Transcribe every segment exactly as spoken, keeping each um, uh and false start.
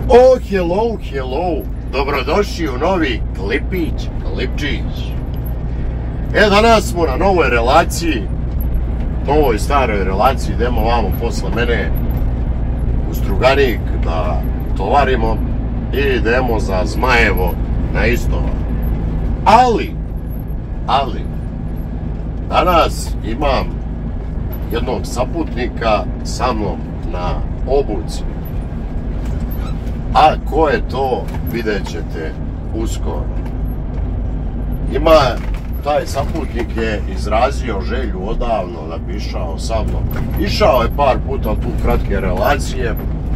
Oh, hello, hello, dobrodošli u novi klipić, klipčić. E, danas smo na novoj relaciji, novoj staroj relaciji, idemo vamo posle mene u Struganik da tovarimo i idemo za Zmajevo na Istovar. Ali, ali, danas imam jednog saputnika sa mnom na obuci. A ko je to, vidjet ćete uskoro. Ima, taj saputnik je izrazio želju odavno da bi išao sa mnom. Išao je par puta tu kratke relacije.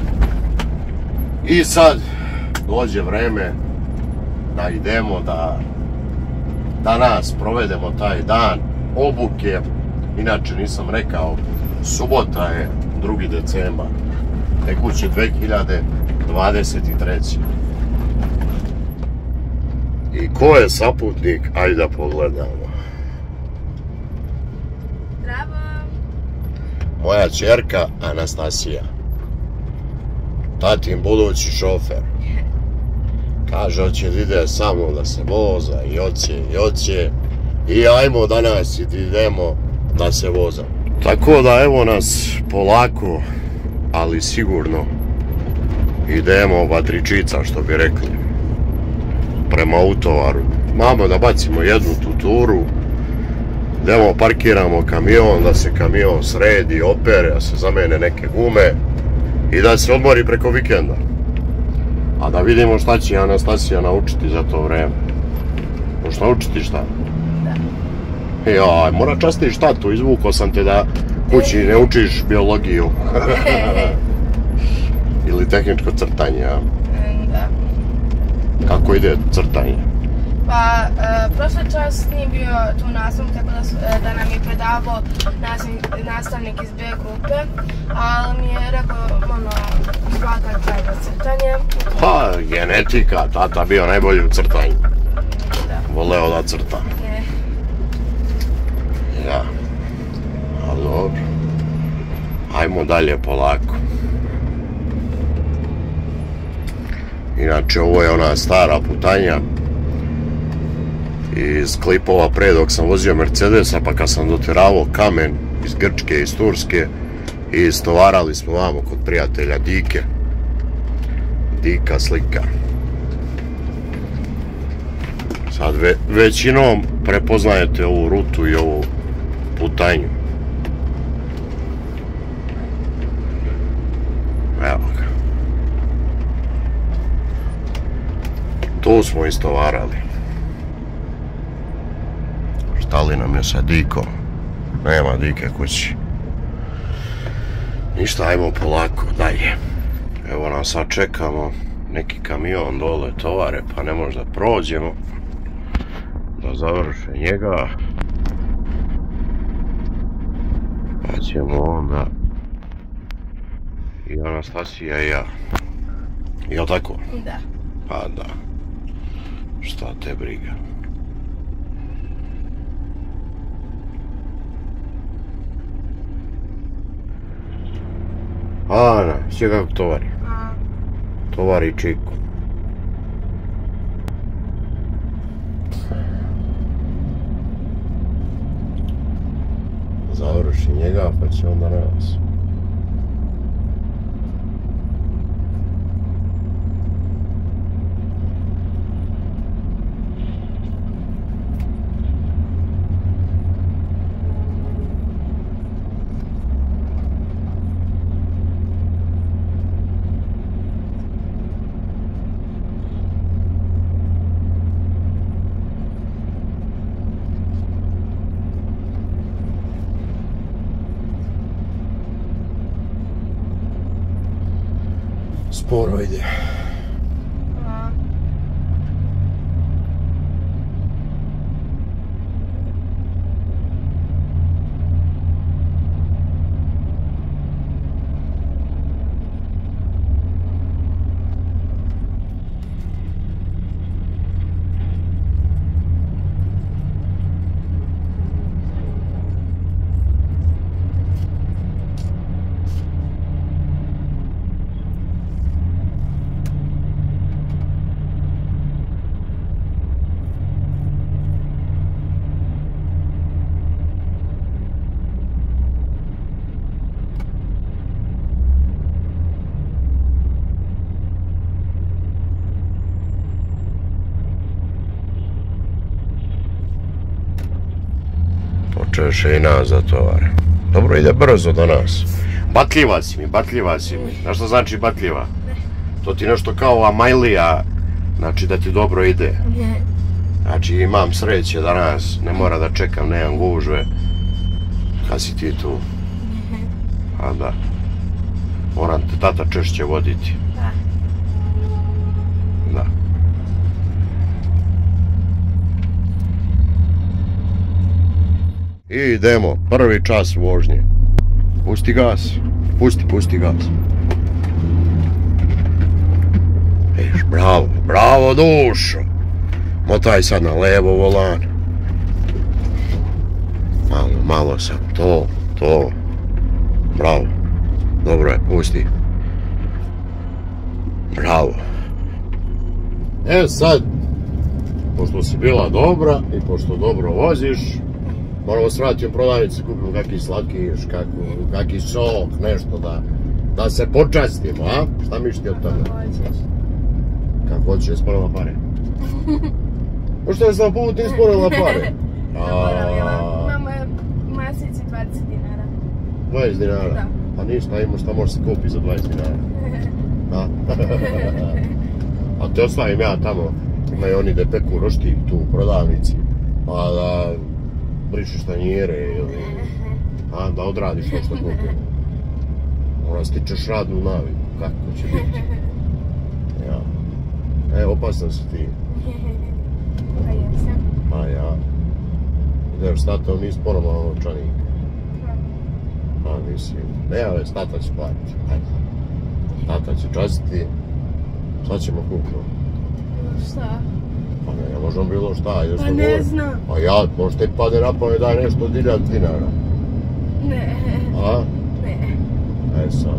I sad dođe vreme da idemo da danas provedemo taj dan obuke. Inače nisam rekao, subota je drugi decembar. Tekuće dve hiljade dvadeset treće. I ko je saputnik? Ajde da pogledamo. Zdravo. Moja ćerka Anastasija. Tatin budući šofer. Kaže, hoće da ide sa mnom da se voza i oće i oće. I ajmo danas idemo da se vozam. Tako da evo nas polako, ali sigurno idemo vatričica, što bi rekli, prema Utovaru. Mamo da bacimo jednu tu turu, idemo parkiramo kamion, da se kamion sredi, opere, da se zamene neke gume i da se odmori preko vikenda. A da vidimo šta će Anastasija naučiti za to vreme. Možeš naučiti šta? Da. Jaj, mora častiš tatu, izvukao sam te da kući ne učiš biologiju. Ili tehničko crtanje, a? Da. Kako ide crtanje? Pa, prošli čas nije bio tu nastavnik, tako da nam je predavao nastavnik iz B grupe, ali mi je rekao, ono, svaka kraj za crtanje. Pa, genetika, tata bio najbolji u crtanju. Da. Voleo da crta. Je. Ja. Ali dobro. Ajmo dalje polako. Inače, ovo je ona stara putanja iz klipova pre dok sam vozio Mercedesa, pa kad sam doteravao kamen iz Grčke, iz Turske, i istovarali smo vamo kod prijatelja Dike. Dika slika. Sad ve, većinom prepoznajete ovu rutu i ovu putanju. Evo ga. Tu smo istovarali. Šta li nam je sa Dikom? Nema Dike kući. Ništa, ajmo polako dalje. Evo nas sad čekamo neki kamion dole tovare, pa ne možda prođemo da završe njega, pa ćemo onda i Anastasija i ja. Jel' tako? Da. Pa da. Šta te briga. Ana, sve kako tovari? A. Tovari Čiku. Završi njega, pa će onda nas. Sporo ide. A. češe i nas za tovar. Dobro, ide brzo do nas. Batljiva si mi, batljiva si mi. Znaš što znači batljiva? To ti nešto kao amajlija, znači da ti dobro ide. Znači imam sreće danas, ne mora da čekam, nemam gužve. Kad si ti tu? A da. Moram te tata češće voditi. Da. Da. I idemo, prvi čas vožnje. Pusti gas, pusti, pusti gas. Viš, bravo, bravo dušo. Motaj sad na levo volan. Malo, malo sam, to, to. Bravo, dobro je, pusti. Bravo. E sad, pošto si bila dobra i pošto dobro voziš, moramo s vratim prodavnici, kupimo kakvi slatkiš, kakvi sok, nešto da, da se počastimo, a? Šta mišli od toga? Kako hoćeš. Kako hoćeš, sporila pare? Pošto je sam put nis sporila pare? Zaboravila. Imamo masici dvadeset dinara. dvadeset dinara? Da. Pa ništa, ima šta može se kupi za dvadeset dinara. A? A te ostavim ja tamo, imaju oni da peku roštilj tu u prodavnici, pa da brišeš tanjire ili a, da odradiš to što kupimo. Mora stičeš radnu naviku, kako će biti. Ja. E, opasan si ti. Pa jesam. Pa ja. Ideš s tatom, nisi ponovno novčanik. A, nisi. Ne, ove, tata će platiti. Ajde. Tata će častiti. Šta ćemo kupiti? Šta? Pa ne, ne možemo bilo šta. Pa ne znam. Pa ja, možda ti pade na pamet daj nešto od hiljadu dinara. Ne. A? Ne. E sad.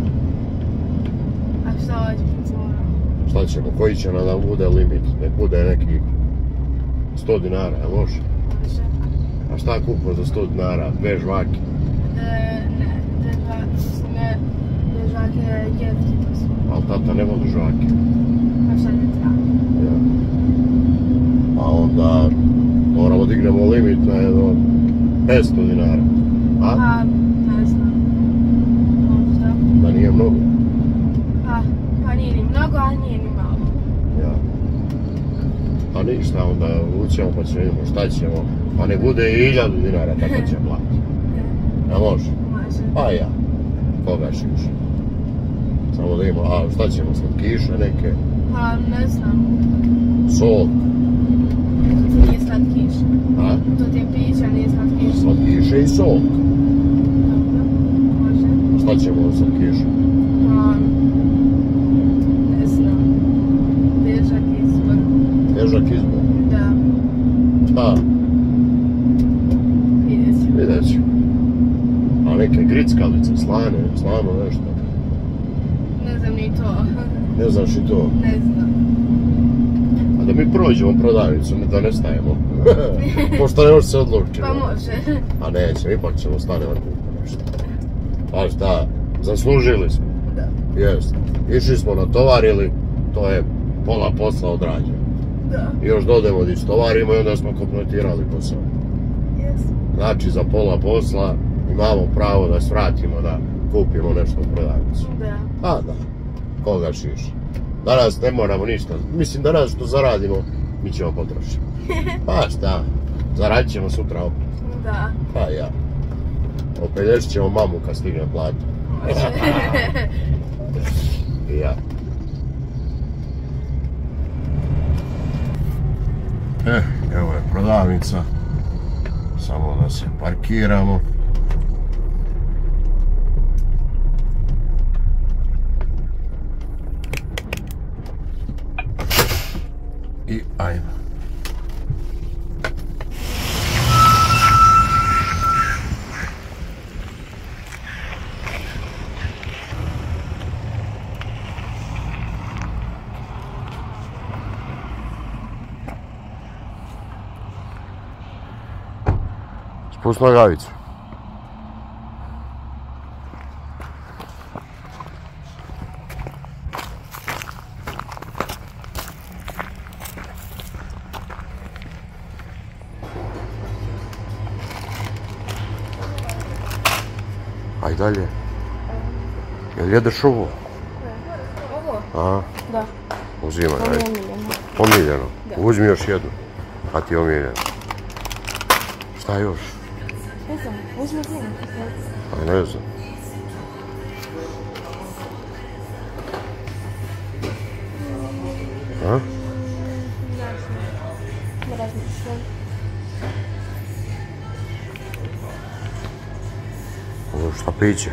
A šta hoćeš kad se moram? Šta ćemo, koji će nam bude limit? Nek bude neki sto dinara, jel može? Može. A šta kupimo za sto dinara? Dve žvake? E, ne, dve žvake, mislim ne, dve žvake jeftine su. Ali tata ne voli žvake. A šta ne treba? Ja. A onda moramo dignemo limit na jedno petsto dinara. A? Pa, ne znam. Možda. Da nije mnogo. Pa, pa nije ni mnogo, a nije ni malo. Ja. Pa ništa, onda ućemo pa ćemo vidimo šta ćemo. Pa ne bude i hiljadu dinara, tako će platiti. Ne može? Može. Pa ja. Koga šiš? Samo da imamo, a šta ćemo, slatkiše neke? Pa, ne znam. Sok? To nije slatkiš. A? To ti je pića, nije slatkiš. Slatkiše i sok. Dobro, može. Šta ćemo od slatkiše? Pa, ne znam. Težak izbor. Težak izbor? Da. Pa, Vidjet ću. vidjet ću. A neke grickalice, slane, slano nešto. Ne znam ni to. Ne znaš i to? Ne znam. A da mi prođemo prodavnicu, da ne stajemo. Pošto ne može se odlučiti. Pa može. A neće, ipak ćemo stanemo kupiti nešto. Pa šta, zaslužili smo. Da. Jest. Išli smo natovarili, to je pola posla odrađeno. Da. I još dodemo da istovarimo i onda smo kompletirali posao. Jes. Znači za pola posla imamo pravo da svratimo da kupimo nešto u prodavnicu. Da. A da, koga šiš. Danas ne moramo ništa, mislim danas što zaradimo, mi ćemo potrošiti. Pa šta, zaradit ćemo sutra opet. Da. Pa ja. Opelješit ćemo mamu kad stigne plata. Može. I ja. Eh, evo je prodavnica. Samo da se parkiramo. I ajmo. Spusti nogavicu. Aj dalje. Jel jedeš ovo? Ovo? A? Da. Uzimaj, Ovo je ajde. omiljeno. Omiljeno? Da. Uzmi još jednu. A ti omiljeno. Šta još? Ne znam, uzmi ti. A ne znam. A? Ne razmišljam. Ovo šta piće?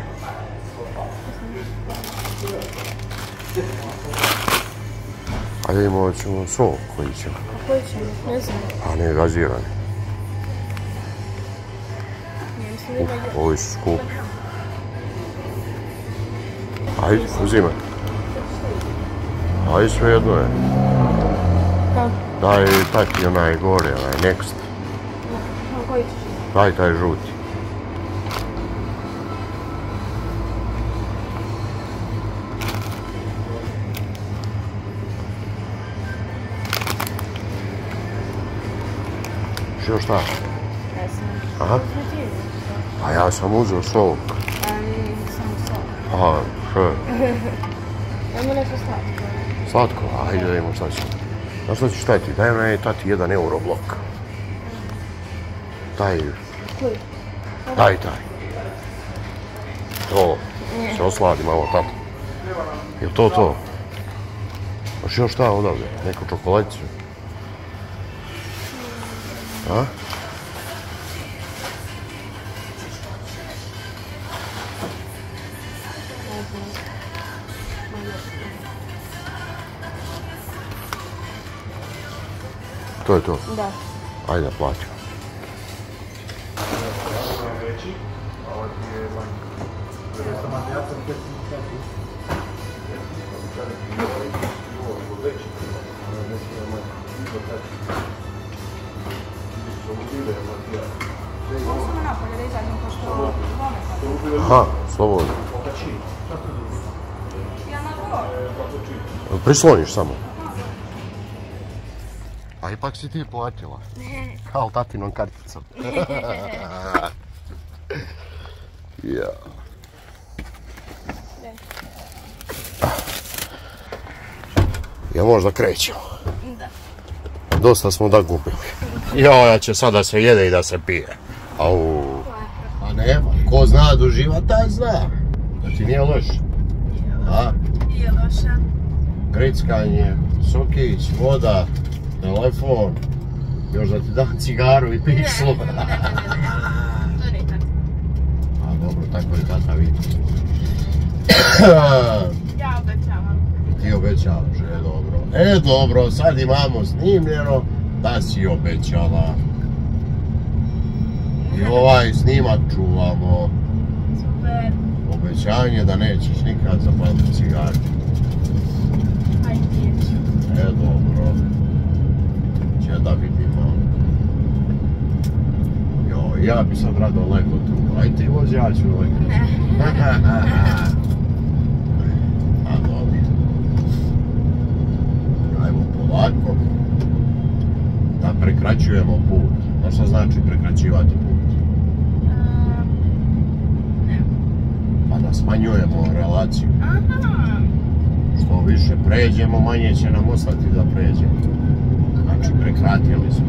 Ajde imamo ćemo sok koji ćemo. A koji ćemo? Ne znam. A ne gazirani. Ne mislim ima je. Ovi su skupi. Ajde, uzimaj. Ajde, sve jedno je. Da. Daj, taj ti onaj gore, onaj next. A koji ćeš? Daj taj žuti. Što šta? Ne znam. Aha. Uzmi ti. A ja sam uzeo sok. A nije samo sol. Aha, što? Ajmo nešto slatko. Slatko? Ajde da imamo šta ćemo. Znaš šta ćeš tati? Daj onaj tati jedan euro blok. Daj, Koji? daj taj. To, se osladi malo tata. Jel to to? Još još šta odavde? Neku čokoladicu? A? To je to. Da. Ajde, plaćam. Možemo napolje da izađem pošto dvome. Aha, slobodno. Ja na dvor. Prisloniš samo. A ipak si ti platila. Kao tatinom karticom. Ja. Ja možda krećemo. Da. Dosta smo da gubili. Jo, ja će sad da se jede i da se pije. Au. A nema, ko zna da uživa, taj zna. Da ti nije loš. A? Nije loša. Grickanje, sokić, voda, telefon. Još da ti dam cigaru i pismo. To nikad. A dobro, tako je tata vidi. Ja obećavam. Ti obećavaš, e dobro. E dobro, sad imamo snimljeno da si obećala. I ovaj snimak čuvamo. Super. Obećanje da nećeš nikad zapaliti cigaru. Hajde neću. E dobro. Če da vidimo. Jo, ja bi sad rado lego tu. Aj ti vozi, ja ću lego. Ne. A dobro. Ajmo polako. Da prekraćujemo put. No što znači prekraćivati put? Ne. Pa da smanjujemo relaciju. Aha. Što više pređemo, manje će nam ostati da pređemo. Znači prekratili smo.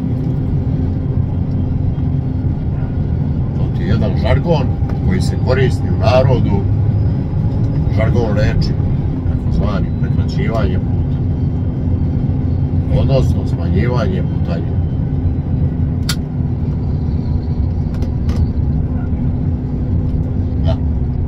To ti je jedan žargon koji se koristi u narodu. Žargon reči, takozvani prekraćivanje puta. Odnosno smanjivanje putanja. Da.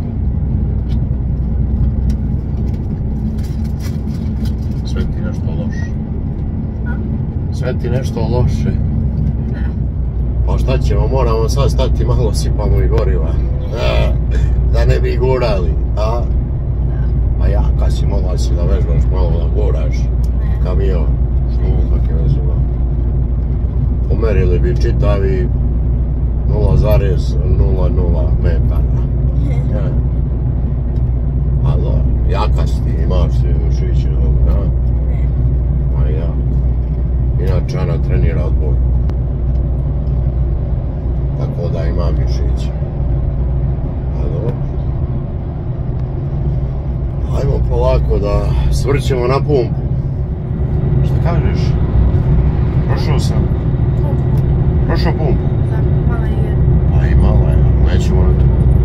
Sve ti nešto loše. Sve ti nešto loše. Ne. Pa šta ćemo, moramo sad stati malo sipamo i goriva. A, da ne bi gurali, a? A ja, kad si mogla si da vežbaš malo da guraš kamion, što kak je vezova. Pomerili bi čitavi nula zarez nula nula metara. Ja. Alo, jaka si ti, imaš ti ušiće dobro, a? A ja. Inače ona trenira odbojku. Tako da ima mišiće. A dobro. svrćemo na pumpu. Šta kažeš? Prošao sam. Prošao pumpu? Da, mala je. A i mala je, nećemo na to.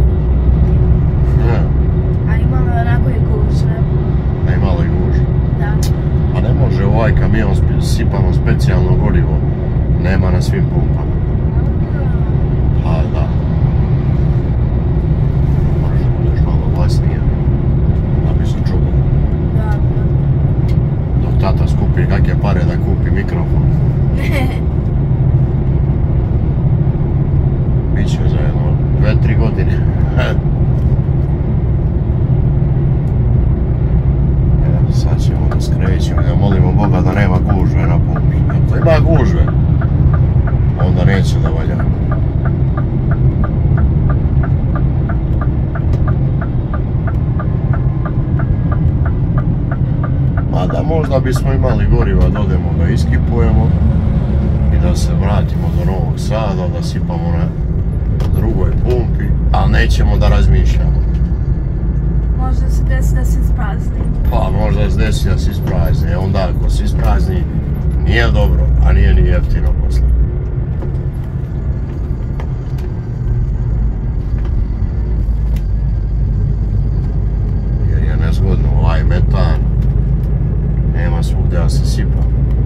A i malo onako je gužve. A i malo je gužve. Da. A ne može ovaj kamion sipamo specijalno gorivo. Nema na svim pumpama. Pa da. Moraš da budeš malo glasnije. Da bi se čulo. Da, da. Dok tata skupi kakve pare da kupi mikrofon. Biće za jedno dve tri godine. Evo sad ćemo da skrećemo, da molimo Boga da nema gužve na pumpi. Ako ima gužve, onda neće da valja. Mada možda bismo imali goriva da odemo da iskipujemo i da se vratimo do Novog Sada, da sipamo na drugoj pumpi, ali nećemo da razmišljamo. Možda se desi da se isprazni. Pa možda se desi da se isprazni, onda ako se isprazni nije dobro, a nije ni jeftino posle. Jer je nezgodno, ovaj metan nema svugdje da se sipa.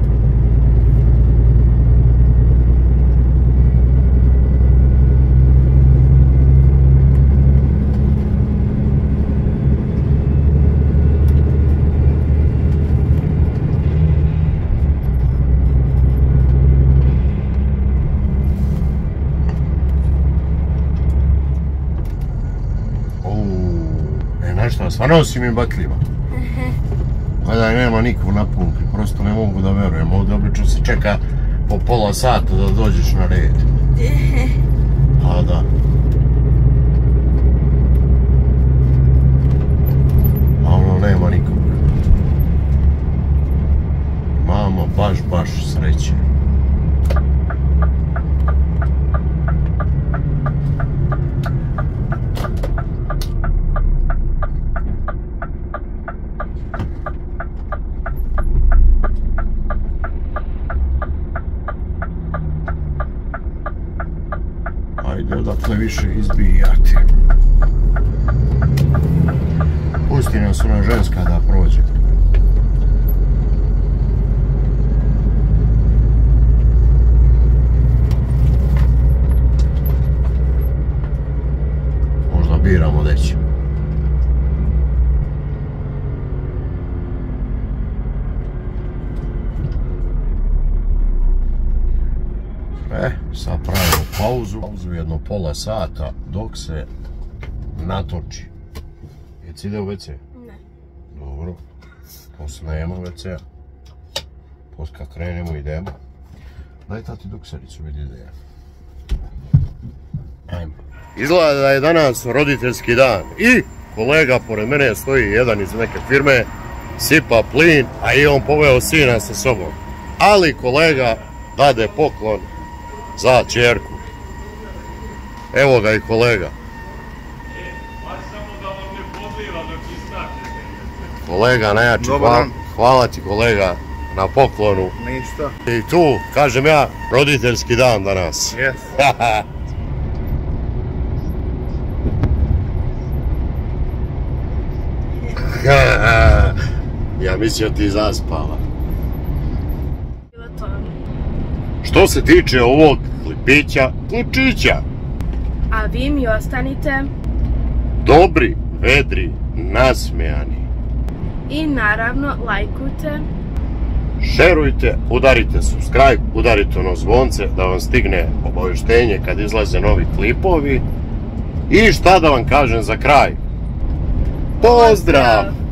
Stvarno si mi bakljiva. Gledaj, nema nikog na pumpi, prosto ne mogu da verujem. Ovdje obično se čeka po pola sata da dođeš na red. A da. A ono, nema nikog. Imamo baš, baš sreće. Ajde, odakle više izbijati. Pusti nas ona ženska da prođe. Možda biramo gdje ćemo. E, sad pravimo pauzu, pauzu jedno pola sata dok se natoči. Jeci ide u ve ce? Ne. Dobro. Posle nema ve ce-a. Posle kad krenemo idemo. Daj tati duksericu, vidi ideja. Ajmo. Izgleda da je danas roditeljski dan i kolega pored mene stoji jedan iz neke firme, sipa plin, a i on poveo sina sa sobom. Ali kolega dade poklon za ćerku. Evo ga i kolega. Kolega najjači, hvala, hvala ti kolega na poklonu. Ništa. I tu, kažem ja, roditeljski dan danas. Yes. Ja mislio ti zaspala. Što se tiče ovog klipića, kličića. A vi mi ostanite Dobri, vedri, nasmejani. i naravno lajkujte. Šerujte, udarite subscribe, udarite ono zvonce da vam stigne obavještenje kad izlaze novi klipovi. I šta da vam kažem za kraj? Pozdrav!